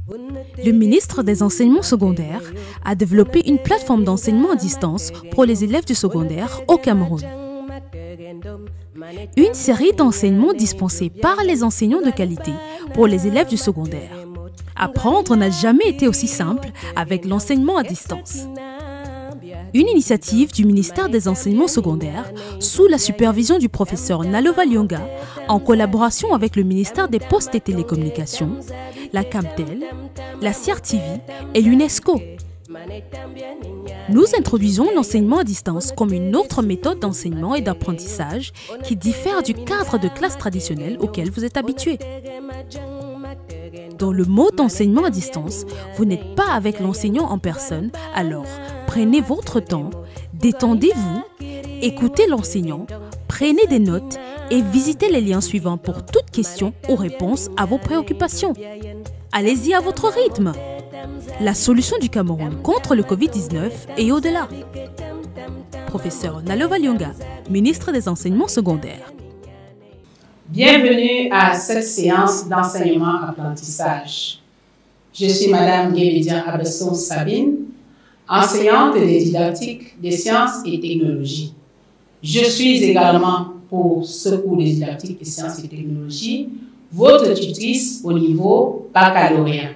Le ministre des Enseignements secondaires a développé une plateforme d'enseignement à distance pour les élèves du secondaire au Cameroun. Une série d'enseignements dispensés par les enseignants de qualité pour les élèves du secondaire. Apprendre n'a jamais été aussi simple avec l'enseignement à distance. Une initiative du ministère des Enseignements secondaires sous la supervision du professeur Nalova Lyonga en collaboration avec le ministère des Postes et Télécommunications, la Camtel, la CRTV et l'UNESCO. Nous introduisons l'enseignement à distance comme une autre méthode d'enseignement et d'apprentissage qui diffère du cadre de classe traditionnel auquel vous êtes habitué. Dans le mode d'enseignement à distance, vous n'êtes pas avec l'enseignant en personne, alors prenez votre temps, détendez-vous, écoutez l'enseignant, prenez des notes et visitez les liens suivants pour toute question ou réponse à vos préoccupations. Allez-y à votre rythme. La solution du Cameroun contre le Covid-19 et au-delà. Professeur Nalova Lyonga, ministre des Enseignements secondaires. Bienvenue à cette séance d'enseignement-apprentissage. Je suis Madame Guébédian Abesson Sabine, enseignante des didactiques des sciences et technologies. Je suis également, pour ce cours de didactique des sciences et technologies, votre tutrice au niveau baccalauréat.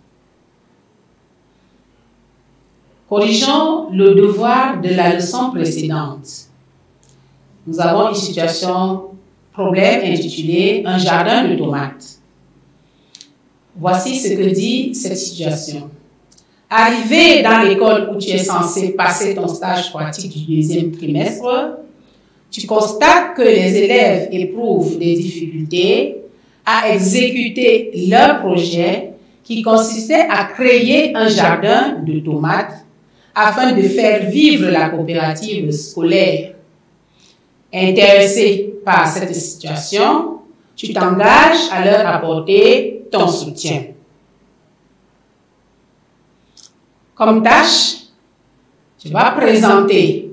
Corrigeons le devoir de la leçon précédente. Nous avons une situation problème intitulé « Un jardin de tomates ». Voici ce que dit cette situation. Arrivé dans l'école où tu es censé passer ton stage pratique du deuxième trimestre, tu constates que les élèves éprouvent des difficultés à exécuter leur projet qui consistait à créer un jardin de tomates afin de faire vivre la coopérative scolaire. Intéressé par cette situation, tu t'engages à leur apporter ton soutien. Comme tâche, tu vas présenter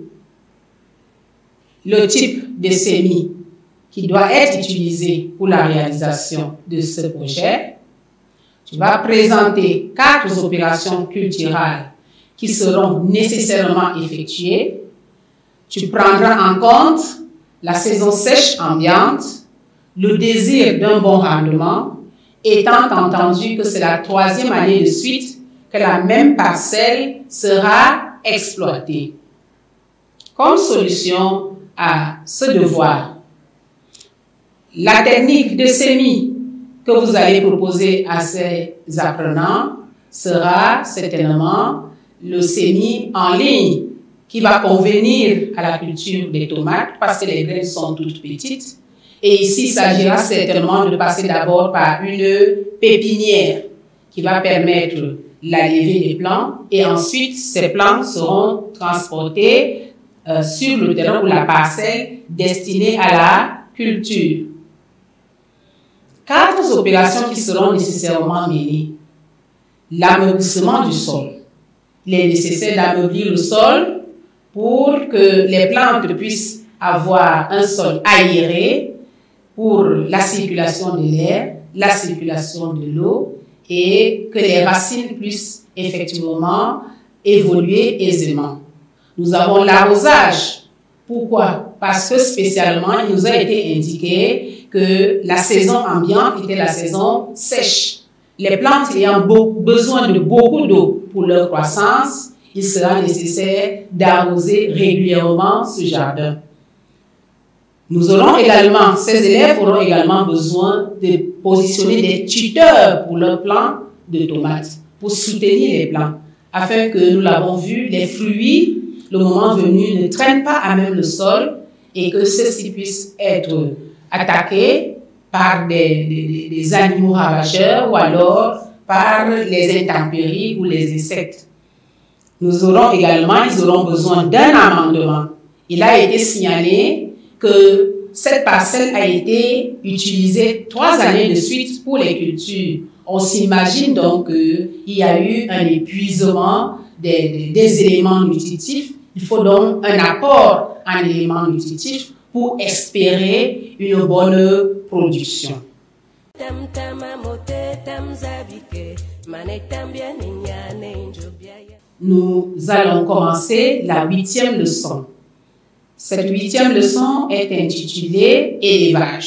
le type de semis qui doit être utilisé pour la réalisation de ce projet. Tu vas présenter 4 opérations culturelles qui seront nécessairement effectuées. Tu prendras en compte la saison sèche ambiante, le désir d'un bon rendement, étant entendu que c'est la 3e année de suite que la même parcelle sera exploitée. Comme solution à ce devoir, la technique de semis que vous allez proposer à ces apprenants sera certainement le semis en ligne qui va convenir à la culture des tomates parce que les graines sont toutes petites. Et ici, il s'agira certainement de passer d'abord par une pépinière qui va permettre la levée des plants et ensuite ces plants seront transportés sur le terrain ou la parcelle destinée à la culture. 4 opérations qui seront nécessairement menées. L'ameublissement du sol. Il est nécessaire d'ameublir le sol pour que les plantes puissent avoir un sol aéré pour la circulation de l'air, la circulation de l'eau et que les racines puissent effectivement évoluer aisément. Nous avons l'arrosage. Pourquoi? Parce que spécialement, il nous a été indiqué que la saison ambiante était la saison sèche. Les plantes ayant besoin de beaucoup d'eau pour leur croissance, il sera nécessaire d'arroser régulièrement ce jardin. Nous aurons également, ces élèves auront également besoin de positionner des tuteurs pour leurs plants de tomates, pour soutenir les plants, afin que, nous l'avons vu, les fruits, le moment venu, ne traînent pas à même le sol et que ceux-ci puissent être attaqués par des animaux ravageurs ou alors par les intempéries ou les insectes. Nous aurons également, ils auront besoin d'un amendement. Il a été signalé que cette parcelle a été utilisée 3 années de suite pour les cultures. On s'imagine donc qu'il y a eu un épuisement des éléments nutritifs. Il faut donc un apport en éléments nutritifs pour espérer une bonne production. Nous allons commencer la 8e leçon. Cette 8e leçon est intitulée « Élevage ».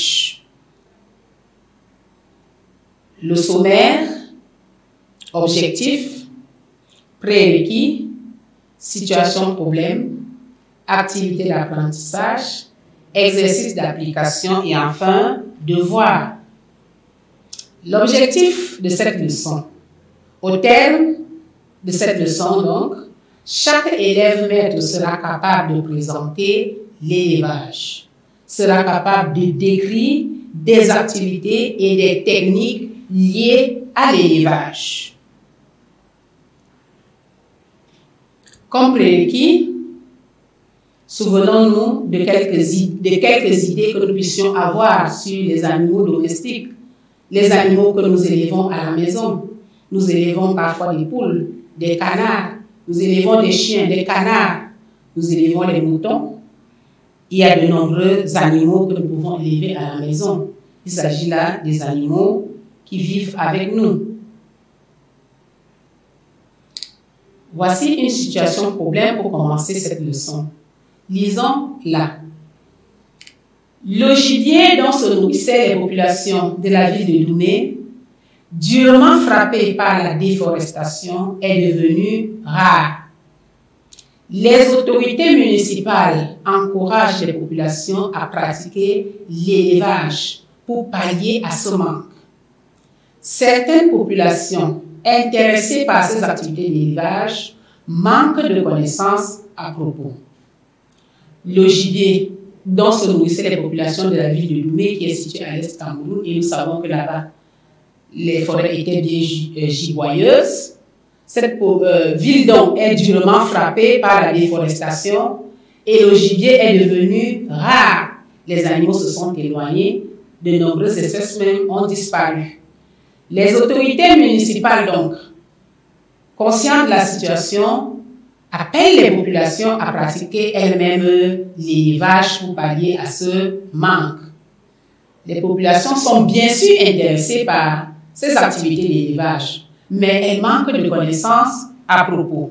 Le sommaire, objectif, prérequis, situation problème, activité d'apprentissage, exercice d'application et enfin, devoir. L'objectif de cette leçon. Au terme de cette leçon, donc, chaque élève maître sera capable de présenter l'élevage, sera capable de décrire des activités et des techniques liées à l'élevage. Comme prérequis, souvenons-nous de quelques idées que nous puissions avoir sur les animaux domestiques, les animaux que nous élevons à la maison. Nous élevons parfois des poules, des canards, nous élevons des chiens, des canards, nous élevons les moutons. Il y a de nombreux animaux que nous pouvons élever à la maison. Il s'agit là des animaux qui vivent avec nous. Voici une situation problème pour commencer cette leçon. Lisons-la. Le gibier dont se nourrissaient les populations de la ville de Doumé, durement frappé par la déforestation, est devenu rare. Les autorités municipales encouragent les populations à pratiquer l'élevage pour pallier à ce manque. Certaines populations intéressées par ces activités d'élevage manquent de connaissances à propos. Le gibier dont se nourrissaient les populations de la ville de Doumé, qui est située à l'est Cameroun, et nous savons que là-bas, les forêts étaient bien giboyeuses. Cette ville donc est durement frappée par la déforestation et le gibier est devenu rare. Les animaux se sont éloignés, de nombreuses espèces même ont disparu. Les autorités municipales donc, conscientes de la situation, appellent les populations à pratiquer elles-mêmes l'élevage pour pallier à ce manque. Les populations sont bien sûr intéressées par ces activités d'élevage, mais elles manquent de connaissances à propos.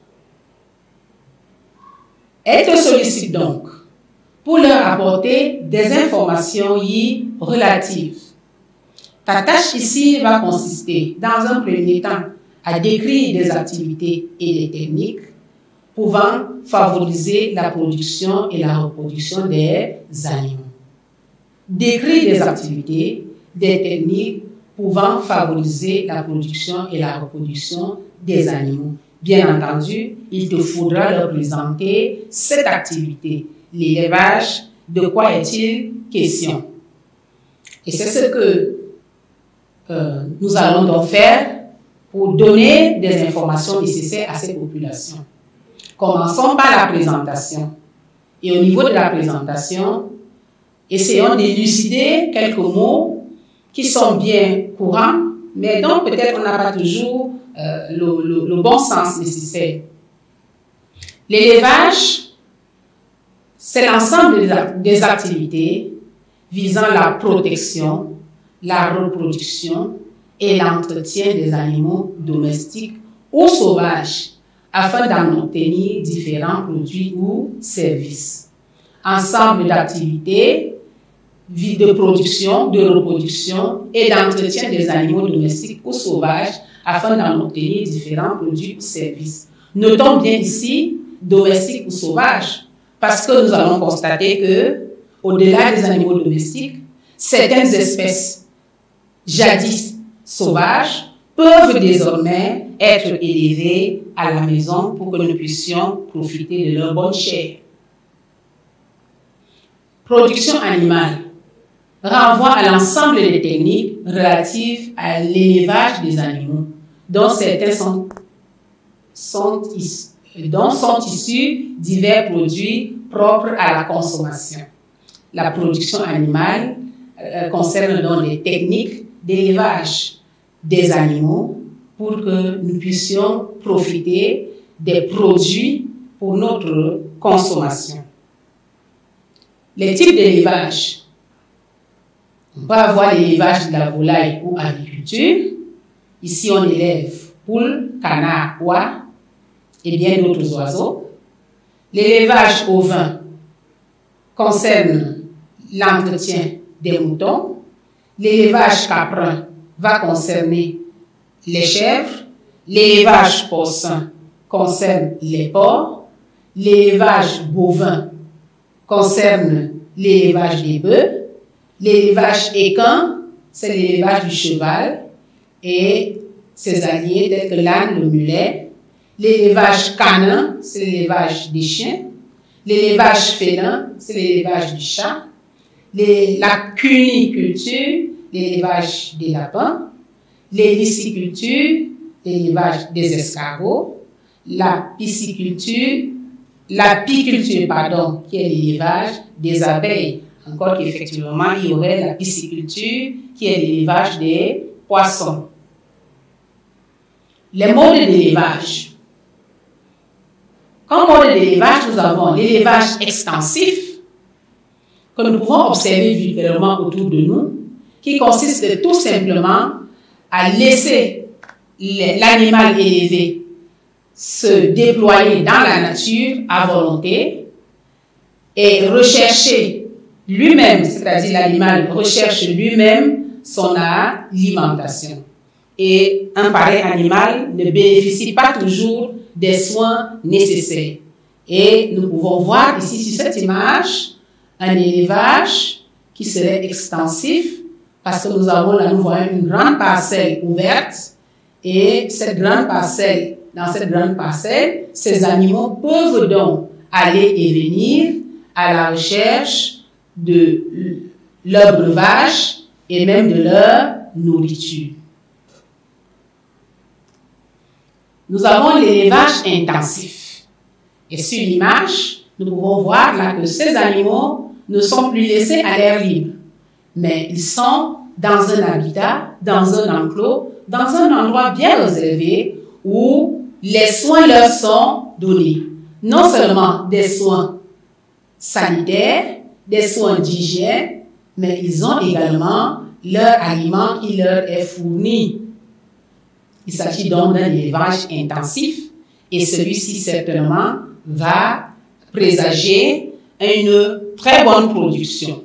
Elles te sollicitent donc pour leur apporter des informations y relatives. Ta tâche ici va consister, dans un premier temps, à décrire des activités et des techniques pouvant favoriser la production et la reproduction des animaux. Décrire des activités, des techniques pouvant favoriser la production et la reproduction des animaux. Bien entendu, il te faudra leur présenter cette activité, l'élevage. De quoi est-il question? Et c'est ce que nous allons donc faire pour donner des informations nécessaires à ces populations. Commençons par la présentation. Et au niveau de la présentation, essayons d'élucider quelques mots qui sont bien courants, mais dont peut-être on n'a pas toujours le bon sens nécessaire. L'élevage, c'est l'ensemble des activités visant la protection, la reproduction et l'entretien des animaux domestiques ou sauvages afin d'en obtenir différents produits ou services. Ensemble d'activités de production, de reproduction et d'entretien des animaux domestiques ou sauvages afin d'en obtenir différents produits ou services. Notons bien ici domestiques ou sauvages parce que nous allons constater que, au-delà des animaux domestiques, certaines espèces jadis sauvages peuvent désormais être élevées à la maison pour que nous puissions profiter de leur bonne chair. Production animale renvoie à l'ensemble des techniques relatives à l'élevage des animaux, dont certains sont issus divers produits propres à la consommation. La production animale concerne donc les techniques d'élevage des animaux pour que nous puissions profiter des produits pour notre consommation. Les types d'élevage. On peut avoir l'élevage de la volaille ou agriculture, Ici, on élève poules, canards, oies et bien d'autres oiseaux. L'élevage ovin concerne l'entretien des moutons. L'élevage caprin va concerner les chèvres. L'élevage porcin concerne les porcs. L'élevage bovin concerne l'élevage des bœufs. L'élevage équin, c'est l'élevage du cheval et ses alliés tels que l'âne, le mulet. L'élevage canin, c'est l'élevage des chiens. L'élevage félin, c'est l'élevage du chat. La cuniculture, l'élevage des lapins. L'héliciculture, l'élevage des escargots. L'apiculture, qui est l'élevage des abeilles. Encore qu'effectivement, il y aurait la pisciculture, qui est l'élevage des poissons. Les modes d'élevage. Comme mode d'élevage, nous avons l'élevage extensif, que nous pouvons observer visuellement autour de nous, qui consiste tout simplement à laisser l'animal élevé se déployer dans la nature à volonté et rechercher lui-même, c'est-à-dire l'animal recherche lui-même son alimentation. Et un pareil animal ne bénéficie pas toujours des soins nécessaires. Et nous pouvons voir ici sur cette image un élevage qui serait extensif parce que nous voyons une grande parcelle ouverte et dans cette grande parcelle, ces animaux peuvent donc aller et venir à la recherche de leur breuvage et même de leur nourriture. Nous avons l'élevage intensif. Et sur l'image, nous pouvons voir là que ces animaux ne sont plus laissés à l'air libre, mais ils sont dans un habitat, dans un enclos, dans un endroit bien réservé où les soins leur sont donnés. Non seulement des soins sanitaires, des soins d'hygiène, mais ils ont également leur aliment qui leur est fourni. Il s'agit donc d'un élevage intensif et celui-ci certainement va présager une très bonne production.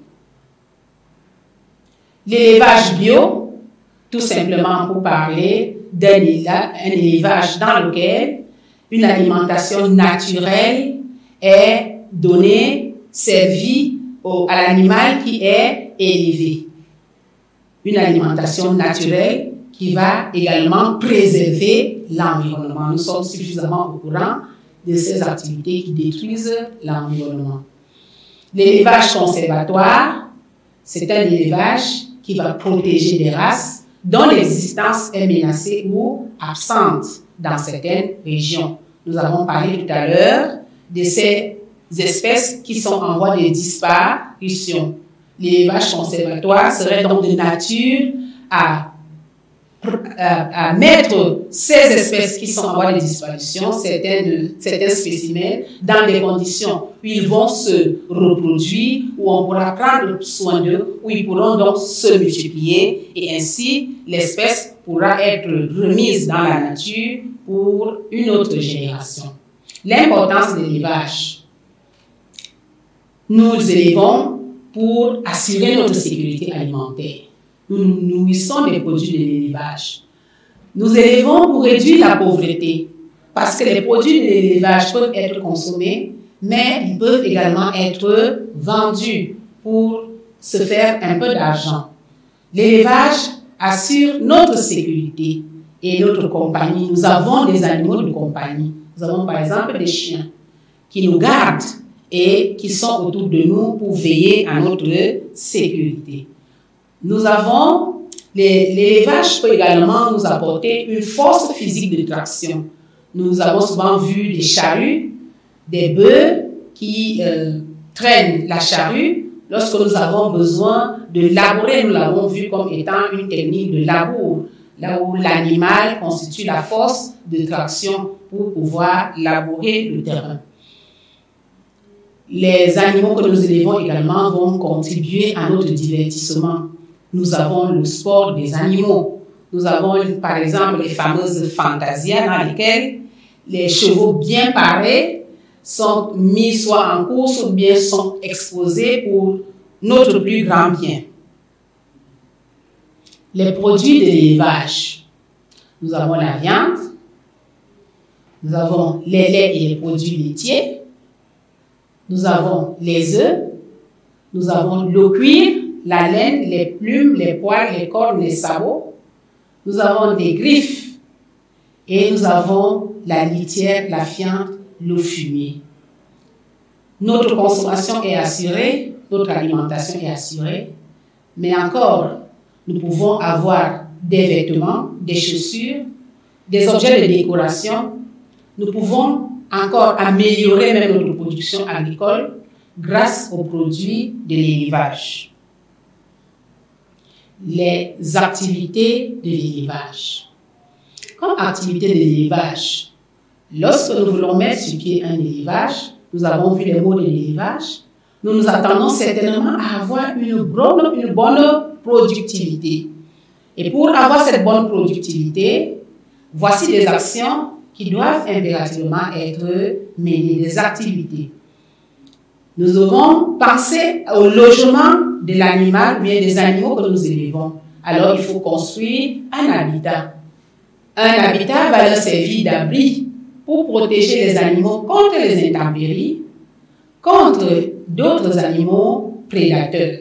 L'élevage bio, tout simplement pour parler d'un élevage dans lequel une alimentation naturelle est donnée, servie à l'animal qui est élevé. Une alimentation naturelle qui va également préserver l'environnement. Nous sommes suffisamment au courant de ces activités qui détruisent l'environnement. L'élevage conservatoire, c'est un élevage qui va protéger des races dont l'existence est menacée ou absente dans certaines régions. Nous avons parlé tout à l'heure de ces espèces qui sont en voie de disparition. L'élevage conservatoire serait donc de nature à mettre ces espèces qui sont en voie de disparition, certains spécimens, dans des conditions où ils vont se reproduire, où on pourra prendre soin d'eux, où ils pourront donc se multiplier et ainsi l'espèce pourra être remise dans la nature pour une autre génération. L'importance de l'élevage. Nous élevons pour assurer notre sécurité alimentaire. Nous nous nourrissons des produits de l'élevage. Nous élevons pour réduire la pauvreté, parce que les produits de l'élevage peuvent être consommés, mais ils peuvent également être vendus pour se faire un peu d'argent. L'élevage assure notre sécurité et notre compagnie. Nous avons des animaux de compagnie. Nous avons par exemple des chiens qui nous gardent et qui sont autour de nous pour veiller à notre sécurité. Nous avons, l'élevage peut également nous apporter une force physique de traction. Nous avons souvent vu des charrues, des bœufs qui traînent la charrue. Lorsque nous avons besoin de labourer, nous l'avons vu comme étant une technique de labour, là où l'animal constitue la force de traction pour pouvoir labourer le terrain. Les animaux que nous élevons également vont contribuer à notre divertissement. Nous avons le sport des animaux. Nous avons par exemple les fameuses fantasias dans lesquelles les chevaux bien parés sont mis soit en course ou bien sont exposés pour notre plus grand bien. Les produits de l'élevage. Nous avons la viande, nous avons les laits et les produits laitiers, nous avons les œufs, nous avons le cuir, la laine, les plumes, les poils, les cornes, les sabots, nous avons des griffes et nous avons la litière, la fiente, le fumier. Notre consommation est assurée, notre alimentation est assurée, mais encore, nous pouvons avoir des vêtements, des chaussures, des objets de décoration. Nous pouvons encore améliorer même notre production agricole grâce aux produits de l'élevage. Les activités de l'élevage. Comme activité de l'élevage, lorsque nous voulons mettre sur pied un élevage, nous avons vu les mots de l'élevage, nous nous attendons certainement à avoir une bonne productivité. Et pour avoir cette bonne productivité, voici des actions qui doivent impérativement être menées, des activités. Nous devons penser au logement de l'animal ou bien des animaux que nous élevons. Alors, il faut construire un habitat. Un habitat va leur servir d'abri pour protéger les animaux contre les intempéries, contre d'autres animaux prédateurs.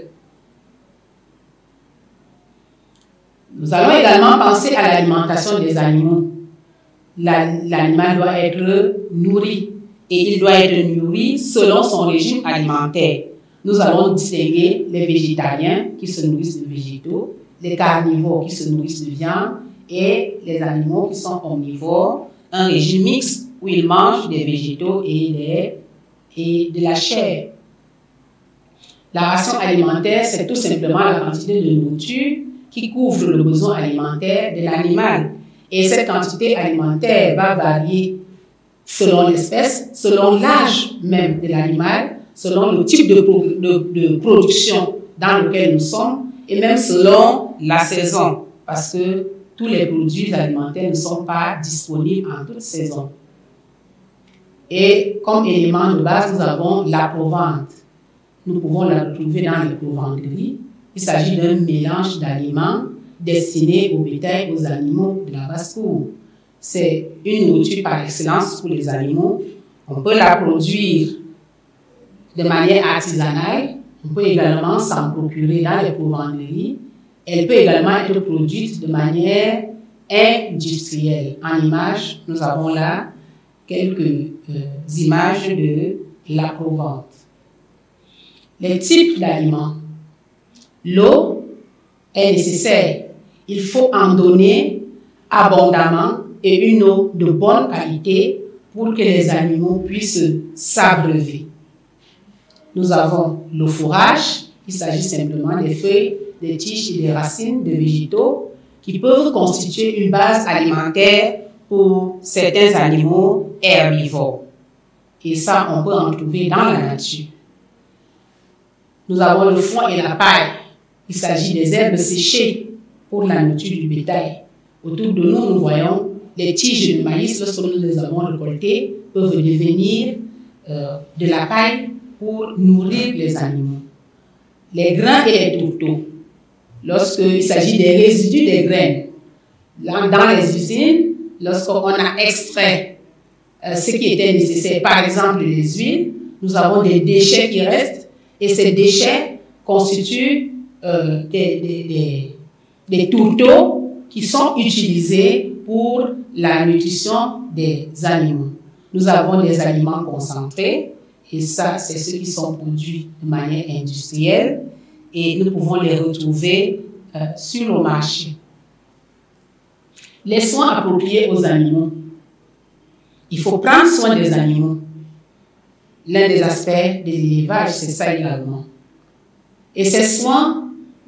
Nous allons également penser à l'alimentation des animaux. L'animal doit être nourri et il doit être nourri selon son régime alimentaire. Nous allons distinguer les végétariens qui se nourrissent de végétaux, les carnivores qui se nourrissent de viande et les animaux qui sont omnivores, un régime mixte où ils mangent des végétaux et de la chair. La ration alimentaire, c'est tout simplement la quantité de nourriture qui couvre le besoin alimentaire de l'animal. Et cette quantité alimentaire va varier selon l'espèce, selon l'âge même de l'animal, selon le type de production dans lequel nous sommes, et même selon la saison, parce que tous les produits alimentaires ne sont pas disponibles en toute saison. Et comme élément de base, nous avons l'approvente. Nous pouvons la retrouver dans les provanteries. Il s'agit d'un mélange d'aliments destinés au bétail, aux animaux de la basse-cour. C'est une nourriture par excellence pour les animaux. On peut la produire de manière artisanale. On peut également s'en procurer dans les provanteries. Elle peut également être produite de manière industrielle. En image, nous avons là quelques images de l'approvente. Les types d'aliments. L'eau est nécessaire. Il faut en donner abondamment et une eau de bonne qualité pour que les animaux puissent s'abreuver. Nous avons le fourrage. Il s'agit simplement des feuilles, des tiges et des racines de végétaux qui peuvent constituer une base alimentaire pour certains animaux herbivores. Et ça, on peut en trouver dans la nature. Nous avons le foin et la paille. Il s'agit des herbes séchées pour la nourriture du bétail. Autour de nous, nous voyons les tiges de maïs, lorsque nous les avons récoltées, peuvent devenir de la paille pour nourrir les animaux. Les grains et les tourteaux. Lorsqu'il s'agit des résidus des graines, dans les usines, lorsqu'on a extrait ce qui était nécessaire, par exemple les huiles, nous avons des déchets qui restent et ces déchets constituent des tourteaux qui sont utilisés pour la nutrition des animaux. Nous avons des aliments concentrés et ça, c'est ceux qui sont produits de manière industrielle et nous pouvons les retrouver sur le marché. Les soins appropriés aux animaux. Il faut prendre soin des animaux. L'un des aspects de l'élevage, c'est ça également. Et ces soins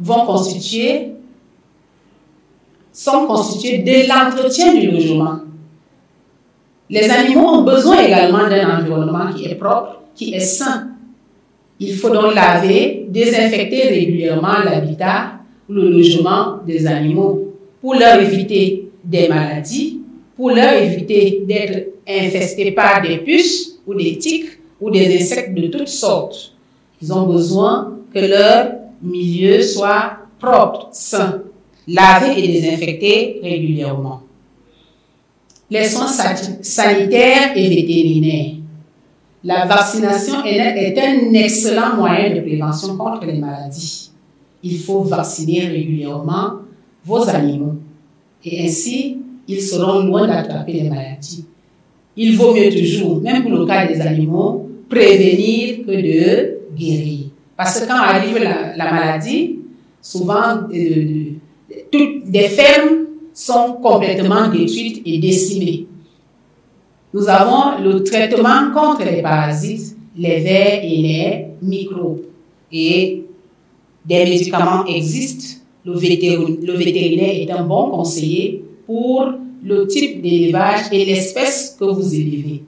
sont constitués de l'entretien du logement. Les animaux ont besoin également d'un environnement qui est propre, qui est sain. Il faut donc laver, désinfecter régulièrement l'habitat ou le logement des animaux pour leur éviter des maladies, pour leur éviter d'être infestés par des puces ou des tiques ou des insectes de toutes sortes. Ils ont besoin que leur milieu soit propre, sain, lavé et désinfecté régulièrement. Les soins sanitaires et vétérinaires. La vaccination est un excellent moyen de prévention contre les maladies. Il faut vacciner régulièrement vos animaux et ainsi, ils seront loin d'attraper les maladies. Il vaut mieux toujours, même pour le cas des animaux, prévenir que de guérir. Parce que quand arrive la maladie, souvent, toutes les fermes sont complètement détruites et décimées. Nous avons le traitement contre les parasites, les vers et les microbes. Et des médicaments existent. Le vétérinaire est un bon conseiller pour le type d'élevage et l'espèce que vous élevez.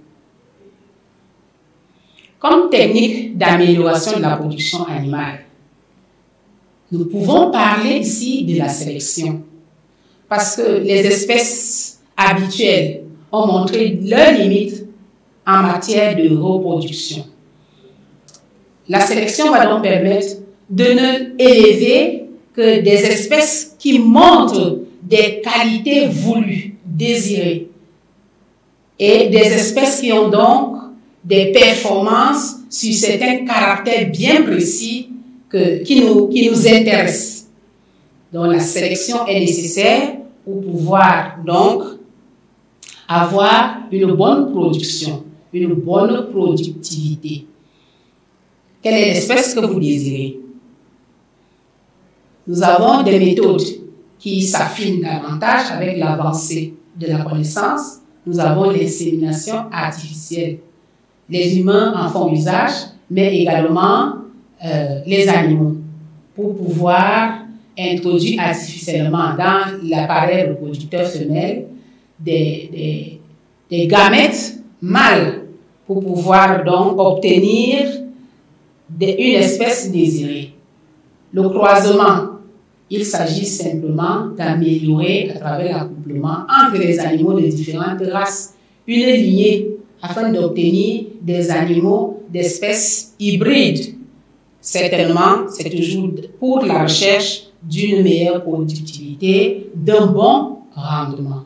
Comme technique d'amélioration de la production animale, nous pouvons parler ici de la sélection. Parce que les espèces habituelles ont montré leurs limites en matière de reproduction. La sélection va donc permettre de ne élever que des espèces qui montrent des qualités voulues, désirées, et des espèces qui ont donc des performances sur certains caractères bien précis qui nous intéressent. Donc la sélection est nécessaire pour pouvoir donc avoir une bonne production, une bonne productivité. Quelle est l'espèce que vous désirez? Nous avons des méthodes qui s'affinent davantage avec l'avancée de la connaissance. Nous avons l'insémination artificielle. Les humains en font usage, mais également les animaux, pour pouvoir introduire artificiellement dans l'appareil reproducteur femelle des gamètes mâles pour pouvoir donc obtenir une espèce désirée. Le croisement, il s'agit simplement d'améliorer à travers l'accouplement entre les animaux de différentes races une lignée afin d'obtenir des animaux d'espèces hybrides. Certainement, c'est toujours pour la recherche d'une meilleure productivité, d'un bon rendement.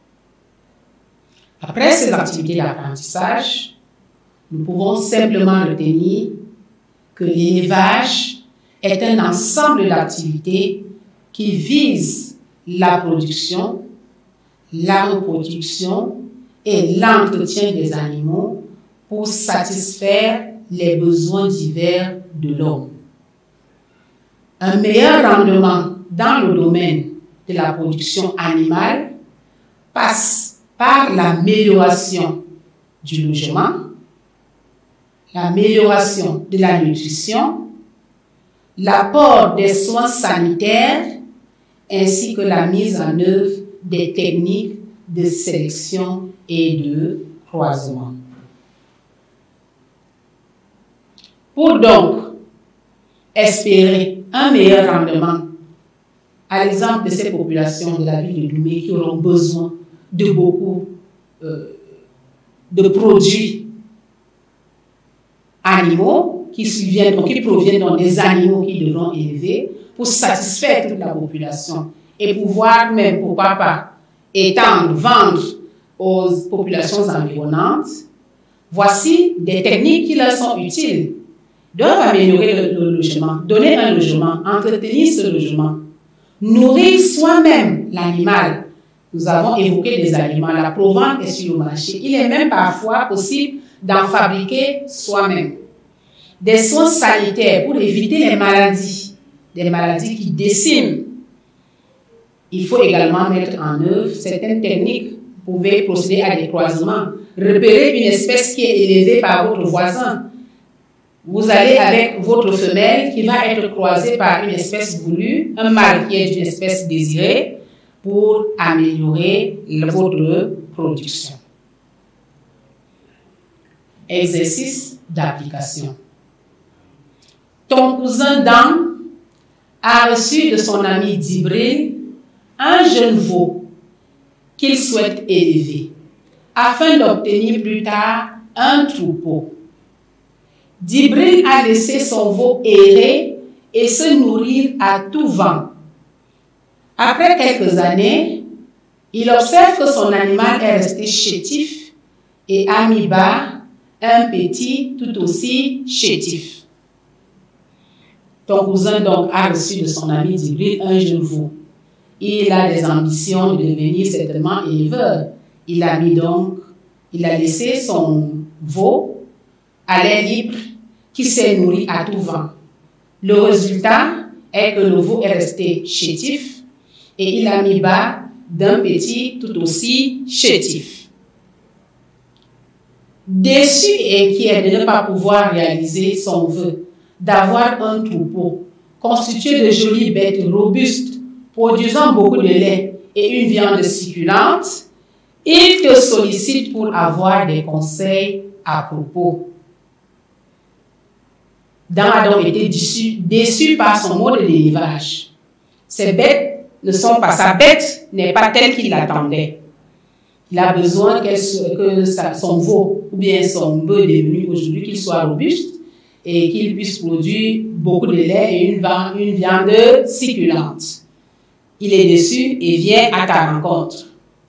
Après ces activités d'apprentissage, nous pouvons simplement retenir que l'élevage est un ensemble d'activités qui visent la production, la reproduction et l'entretien des animaux pour satisfaire les besoins divers de l'homme. Un meilleur rendement dans le domaine de la production animale passe par l'amélioration du logement, l'amélioration de la nutrition, l'apport des soins sanitaires ainsi que la mise en œuvre des techniques de sélection et de croisement. Pour donc espérer un meilleur rendement, à l'exemple de ces populations de la ville de Lomé qui auront besoin de beaucoup de produits animaux qui proviennent donc des animaux qui devront élever pour satisfaire toute la population et pouvoir même, pourquoi pas, étendre, vendre aux populations environnantes. Voici des techniques qui leur sont utiles. Doivent améliorer le logement, donner un logement, entretenir ce logement, nourrir soi-même l'animal. Nous avons évoqué des aliments, la provence est sur le marché. Il est même parfois possible d'en fabriquer soi-même. Des soins sanitaires pour éviter les maladies, des maladies qui déciment. Il faut également mettre en œuvre certaines techniques. Vous pouvez procéder à des croisements, repérer une espèce qui est élevée par votre voisin. Vous allez avec votre femelle qui va être croisée par une espèce voulue, un mâle qui est d'une espèce désirée, pour améliorer votre production. Exercice d'application. Ton cousin Dan a reçu de son ami Djibril un jeune veau qu'il souhaite élever afin d'obtenir plus tard un troupeau. Djibril a laissé son veau errer et se nourrir à tout vent. Après quelques années, il observe que son animal est resté chétif et a mis bas un petit tout aussi chétif. Ton cousin donc a reçu de son ami Djibril un jeune veau. Il a des ambitions de devenir certainement éleveur. Il a laissé son veau à l'air libre qui s'est nourri à tout vent. Le résultat est que le veau est resté chétif et il a mis bas d'un petit tout aussi chétif. Déçu et inquiet de ne pas pouvoir réaliser son vœu, d'avoir un troupeau constitué de jolies bêtes robustes, produisant beaucoup de lait et une viande succulente, il te sollicite pour avoir des conseils à propos. Dan a donc été déçu par son mode d'élevage. Sa bête n'est pas telle qu'il l'attendait. Il a besoin que son veau ou bien son bœuf devenu aujourd'hui qu'il soit robuste et qu'il puisse produire beaucoup de lait et une viande succulente. Il est déçu et vient à ta rencontre.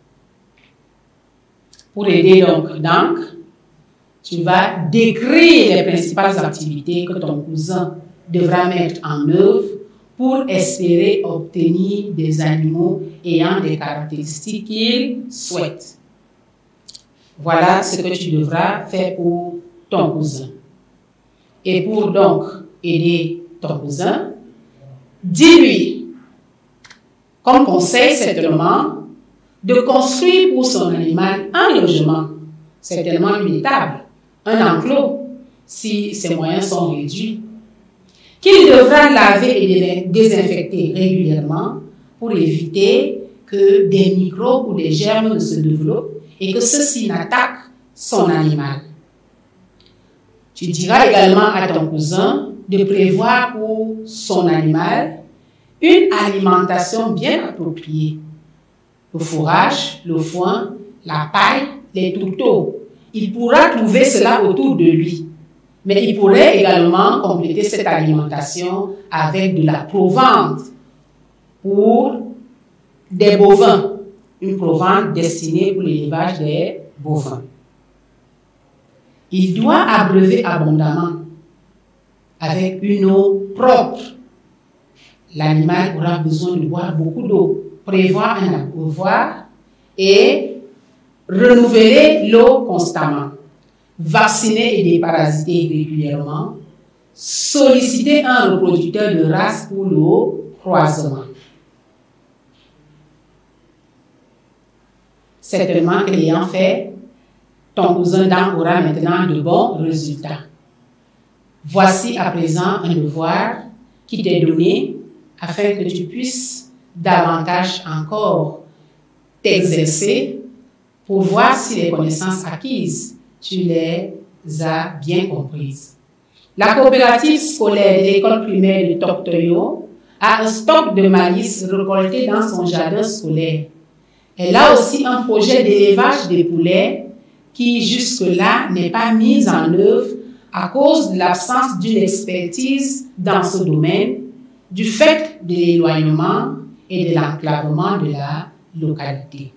Pour aider donc Dan, tu vas décrire les principales activités que ton cousin devra mettre en œuvre pour espérer obtenir des animaux ayant des caractéristiques qu'il souhaite. Voilà ce que tu devras faire pour ton cousin. Et pour donc aider ton cousin, dis-lui, comme conseil certainement, de construire pour son animal un logement, certainement une étable, un enclos, si ses moyens sont réduits, qu'il devra laver et désinfecter régulièrement pour éviter que des microbes ou des germes ne se développent et que ceux-ci n'attaquent son animal. Tu diras également à ton cousin de prévoir pour son animal une alimentation bien appropriée. Le fourrage, le foin, la paille, les tourteaux. Il pourra trouver cela autour de lui. Mais il pourrait également compléter cette alimentation avec de la provende pour des bovins. Une provende destinée pour l'élevage des bovins. Il doit abreuver abondamment avec une eau propre. L'animal aura besoin de boire beaucoup d'eau. Prévoir un abreuvoir et renouveler l'eau constamment. Vacciner et déparasiter régulièrement. Solliciter un reproducteur de race pour le croisement. Certainement que l'ayant fait, ton cousin Dan aura maintenant de bons résultats. Voici à présent un devoir qui t'est donné afin que tu puisses davantage encore t'exercer pour voir si les connaissances acquises, tu les as bien comprises. La coopérative scolaire de l'école primaire de Toktoyo a un stock de maïs récolté dans son jardin scolaire. Elle a aussi un projet d'élevage des poulets qui jusque-là n'est pas mis en œuvre à cause de l'absence d'une expertise dans ce domaine, du fait de l'éloignement et de l'enclavement de la localité.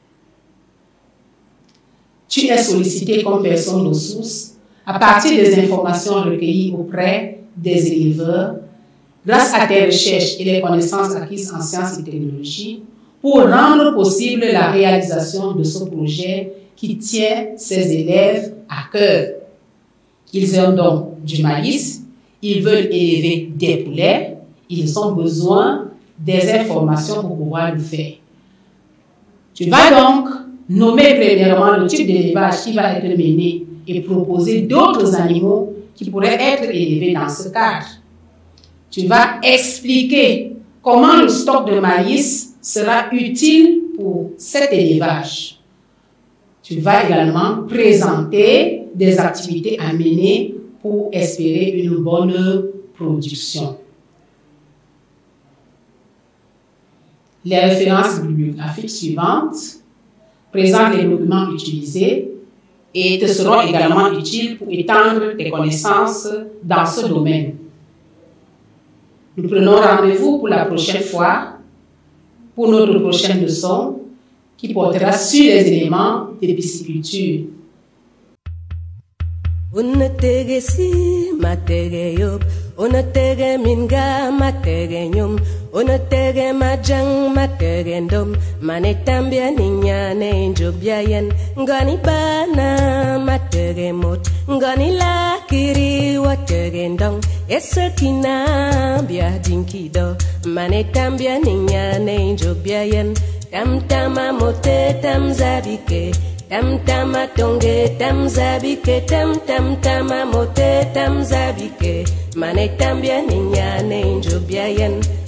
Tu es sollicité comme personne ressource à partir des informations recueillies auprès des éleveurs, grâce à tes recherches et les connaissances acquises en sciences et technologies, pour rendre possible la réalisation de ce projet qui tient ses élèves à cœur. Ils ont donc du maïs, ils veulent élever des poulets, ils ont besoin des informations pour pouvoir le faire. Tu vas donc nommer premièrement le type d'élevage qui va être mené et proposer d'autres animaux qui pourraient être élevés dans ce cadre. Tu vas expliquer comment le stock de maïs sera utile pour cet élevage. Tu vas également présenter des activités à mener pour espérer une bonne production. Les références bibliographiques suivantes présentent les documents utilisés et te seront également utiles pour étendre tes connaissances dans ce domaine. Nous prenons rendez-vous pour la prochaine fois, pour notre prochaine leçon, qui portera sur les éléments de pisciculture. Unatege si matege yop, unatege minga matege nyum, unatege majang matege ndom, manetambia ninyane njobyayen, ngani bana matege mot, ngani lakiri watege ndong, esakina bia dinkido, manetambia ninyane njobyayen, tam tama mote tam zabike. Tam tama tonge tam zabike tam tam tama mote tam zabike mane tambia ninyane njobyayen